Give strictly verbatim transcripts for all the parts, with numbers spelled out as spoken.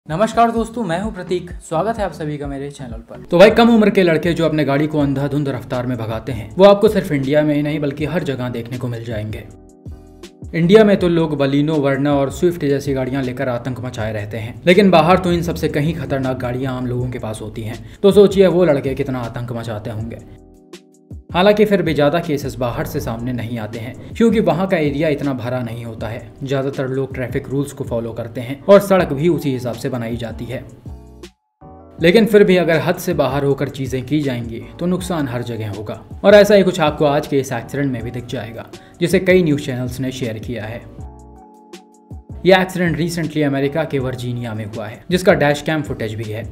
नमस्कार दोस्तों, मैं हूं प्रतीक। स्वागत है आप सभी का मेरे चैनल पर। तो भाई, कम उम्र के लड़के जो अपने गाड़ी को अंधाधुंध रफ्तार में भगाते हैं वो आपको सिर्फ इंडिया में ही नहीं बल्कि हर जगह देखने को मिल जाएंगे। इंडिया में तो लोग बलिनो, वर्ना और स्विफ्ट जैसी गाड़ियां लेकर आतंक मचाए रहते हैं, लेकिन बाहर तो इन सबसे कहीं खतरनाक गाड़ियां आम लोगों के पास होती हैं। तो सोचिए वो लड़के कितना आतंक मचाते होंगे। हालांकि फिर भी ज़्यादा केसेस बाहर से सामने नहीं आते हैं, क्योंकि वहाँ का एरिया इतना भरा नहीं होता है। ज़्यादातर लोग ट्रैफिक रूल्स को फॉलो करते हैं और सड़क भी उसी हिसाब से बनाई जाती है। लेकिन फिर भी अगर हद से बाहर होकर चीज़ें की जाएंगी तो नुकसान हर जगह होगा, और ऐसा ही कुछ आपको आज के इस एक्सीडेंट में भी दिख जाएगा, जिसे कई न्यूज़ चैनल्स ने शेयर किया है। यह एक्सीडेंट रिसेंटली अमेरिका के वर्जीनिया में हुआ है, जिसका डैश कैम फुटेज भी है।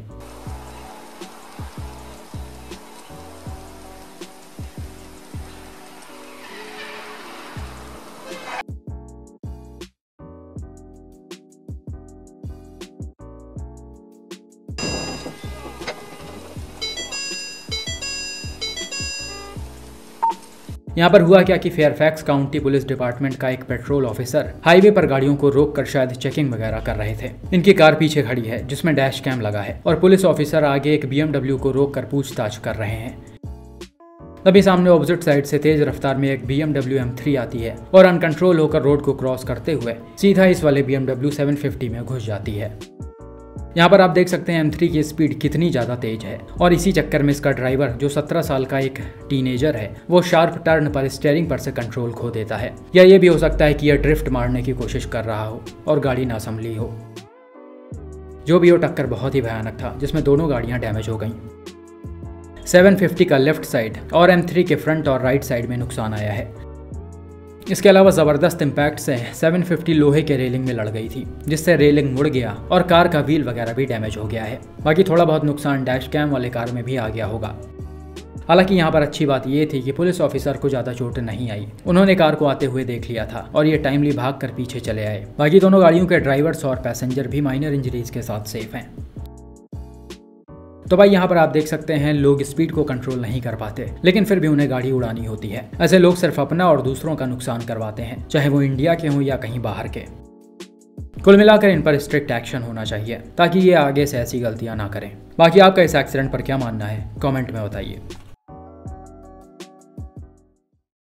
यहाँ पर हुआ क्या कि फेयरफैक्स काउंटी पुलिस डिपार्टमेंट का एक पेट्रोल ऑफिसर हाईवे पर गाड़ियों को रोककर शायद चेकिंग वगैरह कर रहे थे। इनकी कार पीछे खड़ी है जिसमें डैश कैम लगा है, और पुलिस ऑफिसर आगे एक बी एम डब्ल्यू को रोककर पूछताछ कर रहे हैं। तभी सामने ऑपोजिट साइड से तेज रफ्तार में एक B M W M three आती है और अनकंट्रोल होकर रोड को क्रॉस करते हुए सीधा इस वाले B M W seven fifty में घुस जाती है। यहाँ पर आप देख सकते हैं एम थ्री की स्पीड कितनी ज़्यादा तेज है, और इसी चक्कर में इसका ड्राइवर जो सत्रह साल का एक टीनेजर है वो शार्प टर्न पर स्टीयरिंग पर से कंट्रोल खो देता है। या ये भी हो सकता है कि यह ड्रिफ्ट मारने की कोशिश कर रहा हो और गाड़ी ना संभली हो। जो भी हो, टक्कर बहुत ही भयानक था जिसमें दोनों गाड़ियाँ डैमेज हो गईं। सेवन फिफ्टी का लेफ्ट साइड और एम थ्री के फ्रंट और राइट साइड में नुकसान आया है। इसके अलावा ज़बरदस्त इम्पैक्ट से सेवन फिफ्टी लोहे के रेलिंग में लड़ गई थी, जिससे रेलिंग मुड़ गया और कार का व्हील वगैरह भी डैमेज हो गया है। बाकी थोड़ा बहुत नुकसान डैश कैम वाले कार में भी आ गया होगा। हालांकि यहाँ पर अच्छी बात यह थी कि पुलिस ऑफिसर को ज़्यादा चोट नहीं आई। उन्होंने कार को आते हुए देख लिया था और ये टाइमली भाग कर पीछे चले आए। बाकी दोनों गाड़ियों के ड्राइवर्स और पैसेंजर भी माइनर इंजरीज के साथ सेफ हैं। तो भाई, यहाँ पर आप देख सकते हैं लोग स्पीड को कंट्रोल नहीं कर पाते, लेकिन फिर भी उन्हें गाड़ी उड़ानी होती है। ऐसे लोग सिर्फ अपना और दूसरों का नुकसान करवाते हैं, चाहे वो इंडिया के हों या कहीं बाहर के। कुल मिलाकर इन पर स्ट्रिक्ट एक्शन होना चाहिए ताकि ये आगे से ऐसी गलतियां ना करें। बाकी आपका इस एक्सीडेंट पर क्या मानना है, कमेंट में बताइए।